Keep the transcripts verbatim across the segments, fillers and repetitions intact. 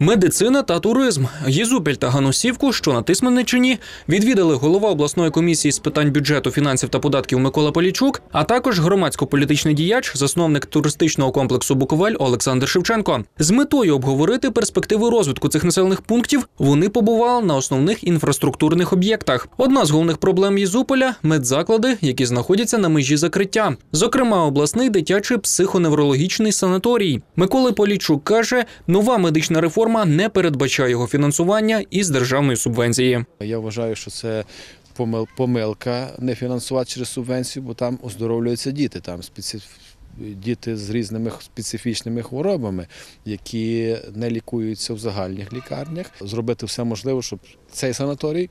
Медицина та туризм. Єзупіль та Ганусівку, що на Тисменниччині, відвідали голова обласної комісії з питань бюджету, фінансів та податків Микола Полійчук, а також громадсько-політичний діяч, засновник туристичного комплексу «Буковель» Олександр Шевченко. З метою обговорити перспективи розвитку цих населених пунктів вони побували на основних інфраструктурних об'єктах. Одна з головних проблем Єзуполя – медзаклади, які знаходяться на межі закриття. Зокрема, обласний дитячий психоневрологічний санаторій. Микола Полійчук каже, нова медична реформа не передбачає його фінансування із державної субвенції. Я вважаю, що це помилка не фінансувати через субвенцію, бо там оздоровлюються діти, там специф... діти з різними специфічними хворобами, які не лікуються в загальних лікарнях. Зробити все можливе, щоб цей санаторій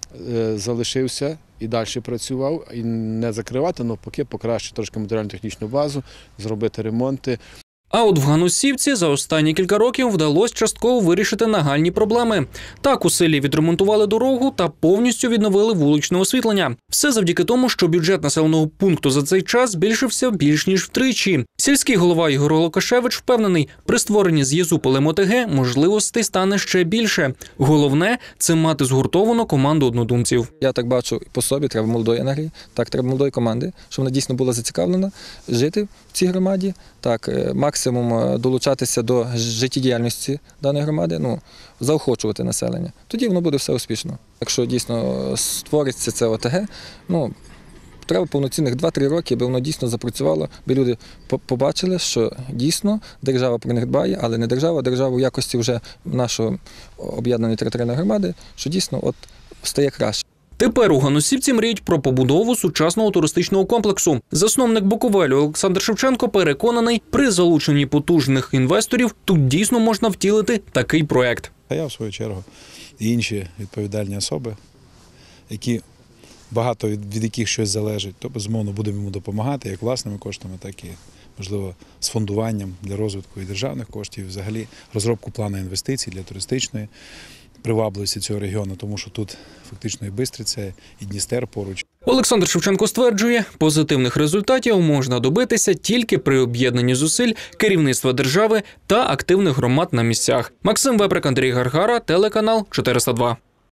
залишився і далі працював, і не закривати, навпаки, покращити трошки матеріально-технічну базу, зробити ремонти. А от в Ганусівці за останні кілька років вдалося частково вирішити нагальні проблеми. Так у селі відремонтували дорогу та повністю відновили вуличне освітлення. Все завдяки тому, що бюджет населеного пункту за цей час збільшився більш ніж втричі. Сільський голова Ігор Лукашевич впевнений, при створенні з Єзуполем ОТГ можливостей стане ще більше. Головне – це мати згуртовану команду однодумців. Я так бачу по собі, треба молодої енергії, так, треба молодої команди, щоб вона дійсно була зацікавлена жити в цій громаді, так, максимум долучатися до життєдіяльності даної громади, ну, заохочувати населення. Тоді воно буде все успішно. Якщо дійсно створиться це ОТГ, ну, треба повноцінних два-три роки, аби воно дійсно запрацювало, аби люди побачили, що дійсно держава про них дбає, але не держава, а держава в якості вже нашої об'єднаної територіальної громади, що дійсно от стає краще. Тепер у Ганусівці мріють про побудову сучасного туристичного комплексу. Засновник «Буковелю» Олександр Шевченко переконаний, при залученні потужних інвесторів тут дійсно можна втілити такий проект. А я, в свою чергу, і інші відповідальні особи, які багато від, від яких щось залежить, то, безумовно, будемо йому допомагати як власними коштами, так і, можливо, з фондуванням для розвитку і державних коштів, і взагалі розробку плану інвестицій для туристичної привабливості цього регіону, тому що тут фактично і Бистриця, і Дністер поруч. Олександр Шевченко стверджує, позитивних результатів можна добитися тільки при об'єднанні зусиль керівництва держави та активних громад на місцях. Максим Веприк, Андрій Гаргара, телеканал чотириста два.